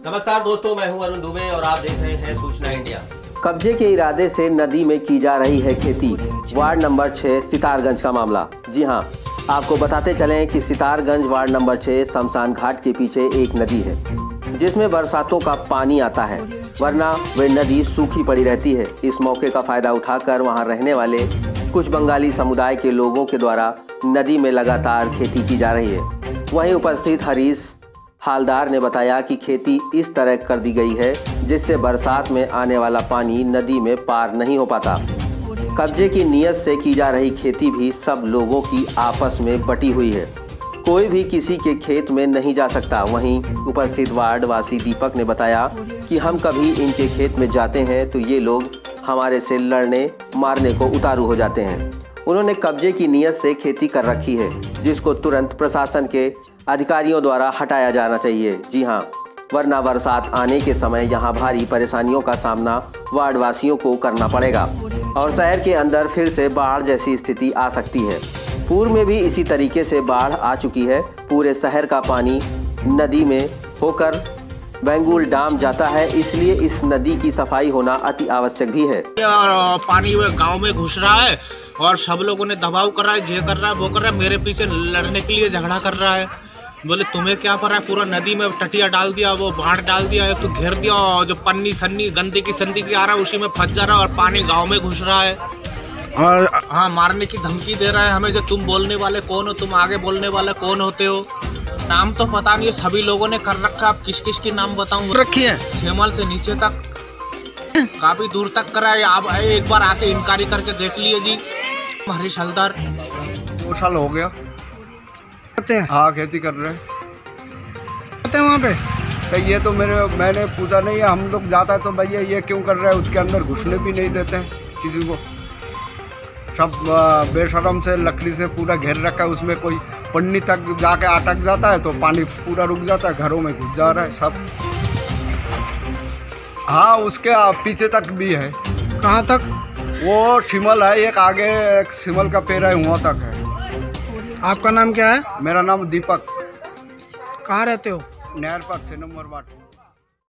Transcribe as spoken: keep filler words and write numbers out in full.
नमस्कार दोस्तों, मैं हूं अरुण दुबे और आप देख रहे हैं सूचना इंडिया। कब्जे के इरादे से नदी में की जा रही है खेती। वार्ड नंबर छह सितारगंज का मामला। जी हां, आपको बताते चलें कि सितारगंज वार्ड नंबर छह शमशान घाट के पीछे एक नदी है जिसमें बरसातों का पानी आता है, वरना वे नदी सूखी पड़ी रहती है। इस मौके का फायदा उठाकर वहां रहने वाले कुछ बंगाली समुदाय के लोगों के द्वारा नदी में लगातार खेती की जा रही है। वहीं उपस्थित हरीश हालदार ने बताया कि खेती इस तरह कर दी गई है जिससे बरसात में आने वाला पानी नदी में पार नहीं हो पाता। कब्जे की नीयत से की जा रही खेती भी सब लोगों की आपस में बटी हुई है, कोई भी किसी के खेत में नहीं जा सकता। वहीं उपस्थित वार्ड वासी दीपक ने बताया कि हम कभी इनके खेत में जाते हैं तो ये लोग हमारे से लड़ने मारने को उतारू हो जाते हैं। उन्होंने कब्जे की नीयत से खेती कर रखी है जिसको तुरंत प्रशासन के अधिकारियों द्वारा हटाया जाना चाहिए। जी हां, वरना बरसात आने के समय यहां भारी परेशानियों का सामना वार्ड वासियों को करना पड़ेगा और शहर के अंदर फिर से बाढ़ जैसी स्थिति आ सकती है। पूर्व में भी इसी तरीके से बाढ़ आ चुकी है। पूरे शहर का पानी नदी में होकर बेंगुल डाम जाता है, इसलिए इस नदी की सफाई होना अति आवश्यक भी है। और पानी गांव में घुस रहा है और सब लोगों ने दबाव कर रहा है, ये कर रहा है, वो कर रहा है, मेरे पीछे लड़ने के लिए झगड़ा कर रहा है। बोले तुम्हें क्या पता है, पूरा नदी में टटिया डाल दिया, वो बाढ़ डाल दिया है, तो घेर दिया और जो पन्नी सन्नी गंदे की संदी की आ रहा है उसी में फंस जा रहा है और पानी गांव में घुस रहा है और हाँ मारने की धमकी दे रहा है हमें। जो तुम बोलने वाले कौन हो, तुम आगे बोलने वाले कौन होते हो? नाम तो पता नहीं है, सभी लोगों ने कर रखा। आप किस किस की नाम बताऊँ? रखी है छेमल से नीचे तक काफी दूर तक करा है। आप एक बार आके इंक्वायरी करके देख लिए जी। हरीश हलदार दो साल हो गया हाँ खेती कर रहे हैं वहाँ पे। तो ये तो मेरे मैंने पूछा नहीं है, हम लोग जाता है तो भैया ये क्यों कर रहे हैं, उसके अंदर घुसने भी नहीं देते हैं किसी को। सब बेशरम से लकड़ी से पूरा घेर रखा है, उसमें कोई पन्नी तक जाके अटक जाता है तो पानी पूरा रुक जाता है, घरों में घुस जा रहा है सब। हाँ उसके पीछे तक भी है। कहाँ तक? वो शिमल है, एक आगे एक शिमल का पेड़ है, वहाँ तक है। आपका नाम क्या है? मेरा नाम दीपक। कहाँ रहते हो? नहर पर छः नंबर वार्ड।